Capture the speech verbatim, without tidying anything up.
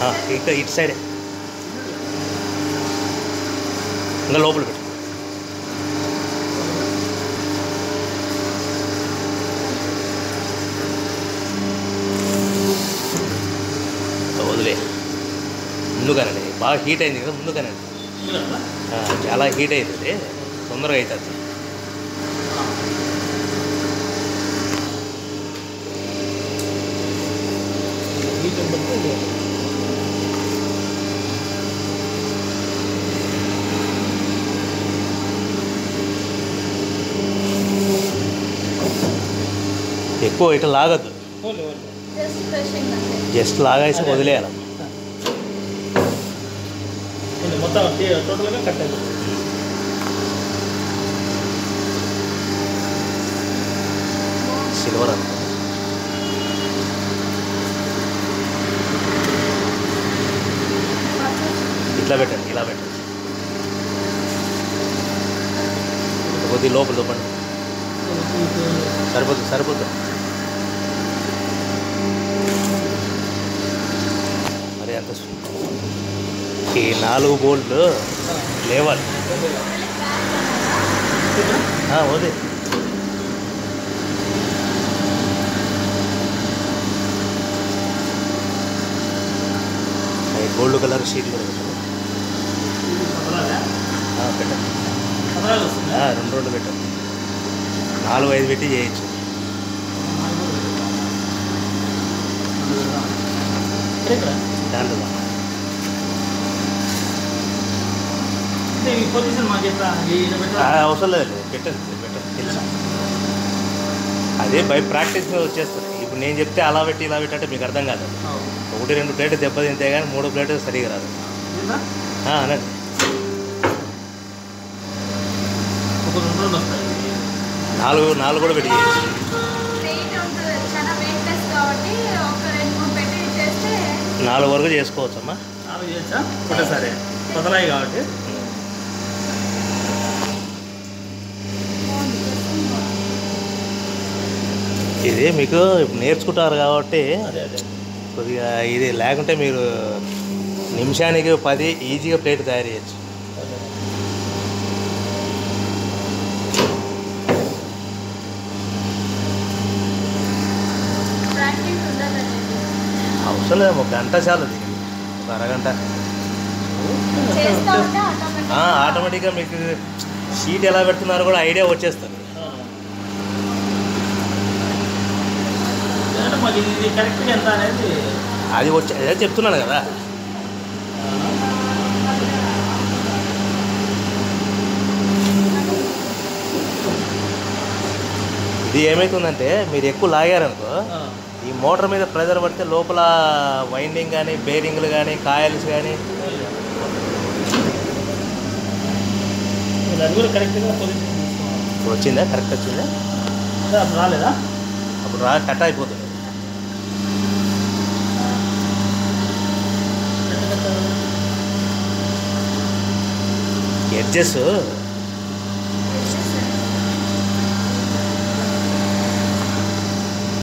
ఇక్కడ ఇటు సైడే ఇంకా లోపల పెట్టు. వదిలే ముందుగానండి, బాగా హీట్ అయింది కదా ముందుగానండి. చాలా హీట్ అవుతుంది, తొందరగా అవుతుంది. ఎక్కువ ఇట్లా లాగద్దు, జస్ట్ లాగేసి వదిలేయాలి. సిల్వర్ అంత ఇట్లా పెట్టండి, ఇలా పెట్టండి, కొద్ది లోపల చూపండి. సరిపోతుంది సరిపోతుంది మరి అంత. ఈ నాలుగు బోల్ట్లు లేవాలి. వదే గోల్డ్ కలర్ షీట్ కూడా పెట్టండి, రెండు రెండు పెట్టండి, నాలుగు ఐదు పెట్టి చేయొచ్చు. దాంట్లో అవసరం లేదు, పెట్టండి పెట్టండి తెలుసు. అదే బై ప్రాక్టీస్ మీద వచ్చేస్తుంది. ఇప్పుడు నేను చెప్తే అలా పెట్టి ఇలా పెట్టి అంటే మీకు అర్థం కాదు. ఒకటి రెండు ప్లేట్లు దెబ్బతింతే కానీ మూడో ప్లేట్ సరిగా రాదు. అనండి నాలుగు నాలుగు కూడా పెట్టి నాలుగు వరకు చేసుకోవచ్చు అమ్మా. సరే కొత్తలాయి కాబట్టి ఇది మీకు నేర్చుకుంటారు కాబట్టి కొద్దిగా ఇది లేకుంటే మీరు నిమిషానికి పది ఈజీగా ప్లేట్ తయారు చేయొచ్చు. అవసరం లేదు, ఒక గంట చాలు, ఒక అరగంట. ఆటోమేటిక్గా మీకు షీట్ ఎలా పెడుతున్నారో కూడా ఐడియా వచ్చేస్తుంది. అది వచ్చే అదే చెప్తున్నాను కదా. ఇది ఏమవుతుందంటే మీరు ఎక్కువ లాగారనుకో, ఈ మోటార్ మీద ప్రెజర్ పడితే లోపల వైండింగ్ కానీ బేరింగ్లు కానీ కాయల్స్ కానీ వచ్చిందా, కరెక్ట్ వచ్చిందా, రాలేదా, అప్పుడు రా కట్ అయిపోతుంది. ఎడ్జెస్